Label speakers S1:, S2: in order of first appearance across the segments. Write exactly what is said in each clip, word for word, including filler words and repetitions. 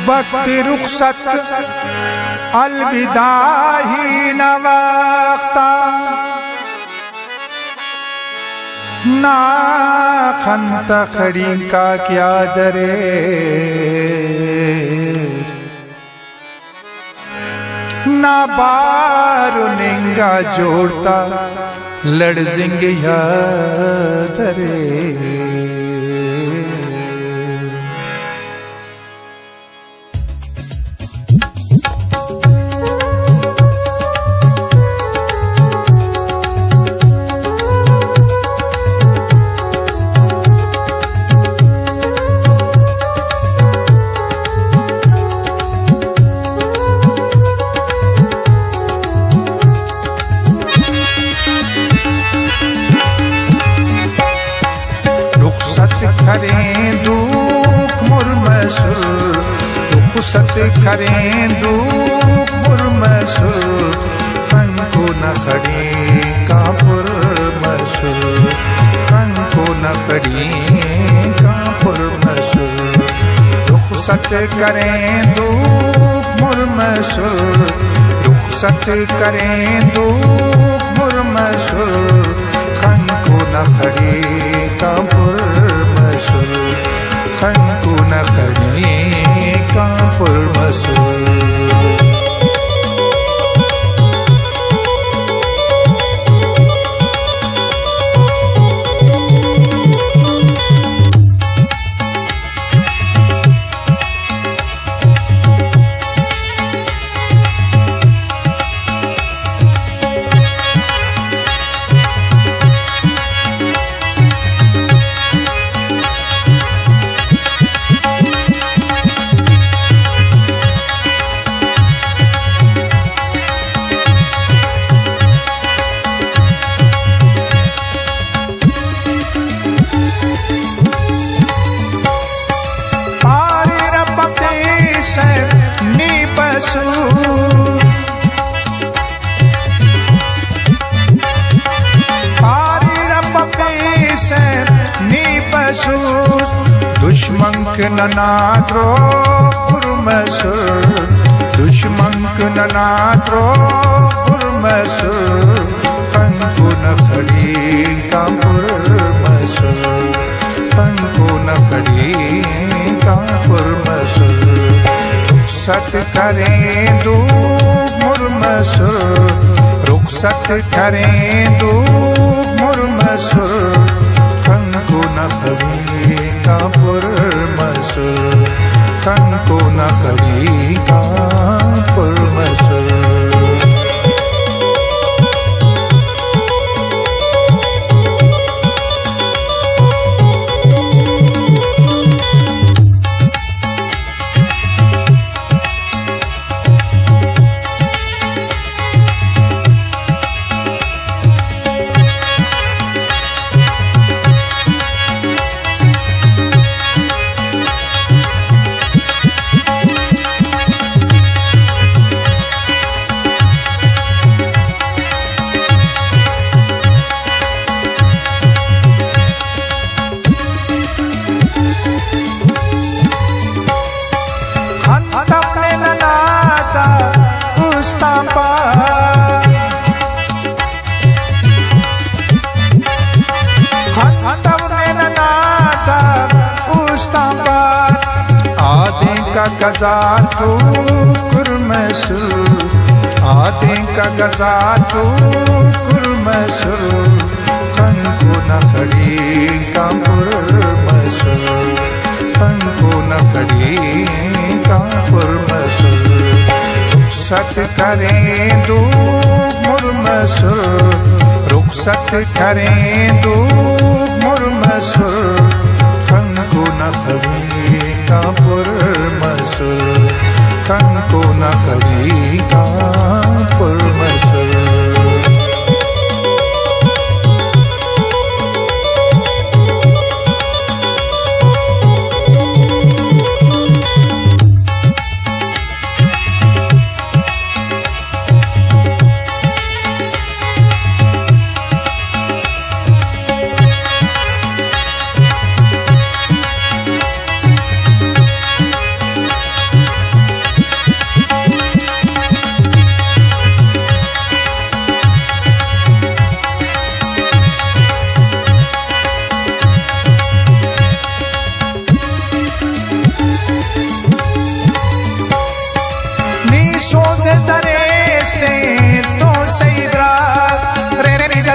S1: वक्त रुखसत अलविदा ही न वक्ता, ना खंत खड़ी का क्या दरे, ना बारो निंगा जोड़ता लड़जिंग या दरे। करें दुख मुरमसुर, रुखसत करें दुख मुरमसुर, फन को न खड़ी कापुर मसुर, फन को न खड़ी कापुर मसुर। रुखसत करें दुख मुरमसुर, रुखसत करें दुख मुरमसुर, फन को न खड़ी कापुर खन को न खड़ी कापुर मसूर। दुश्मन के ननाद्रो पुरमसुर, दुश्मन के ननाद्रो पुरमसुर, फन को न खड़ी कापुर मसुर, फन को न खड़ी कापुर मसुर। रुखसत करें दुख मुरमसुर, रुखसत करें दुख मुरमसुर, फन को न खड़ी कापुर मसुर, फन को न खड़ी कापुर मसुर। का गजा तो कुरमसुर, आते का गजा तो कुरमसुर, फन को न खड़ी कापुर मसुर, फन को न खड़ी कापुर मसुर। रुखसत करें दुख मुरमसुर, रुखसत करें दुख मुरमसुर, फन को न खड़ी कापुर मसुर, फन को न खड़ी कापुर मसुर।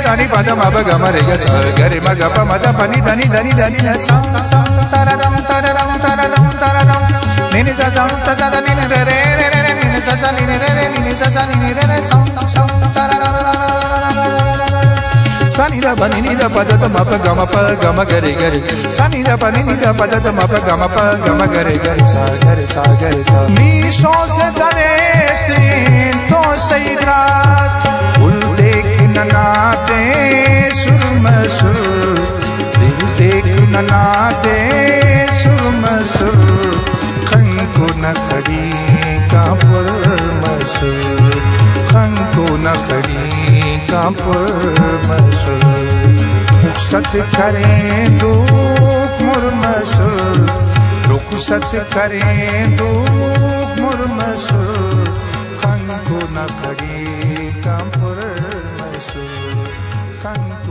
S1: దని పద మబ గమ రే గ స గరి మ గ ప మ ద ప ని దని దని దని న స తరదం తరదం తరదం తరదం నిని స సం స స ద ని ని రే రే రే రే నిని స స ని ని రే రే నిని స స ని ని రే రే సం సం తరదం sa ni da pa ni ni da pa da ma pa ga ma pa ga ma ga re ga re sa ni da pa ni ni da pa da ma pa ga ma pa ga ma ga re ga re sa ga re sa ga re sa mi so se dareste to seidrat ul dekh na na de sur ma sur dil dekh na na de sur ma sur khan ko na khadi ka par ma sur khan ko na khadi का पुरमसुर रुखसत करें दुख मुरमसुर रुखसत करें दुख मुरमसुर खन को न खड़ी का पुरमसुर खन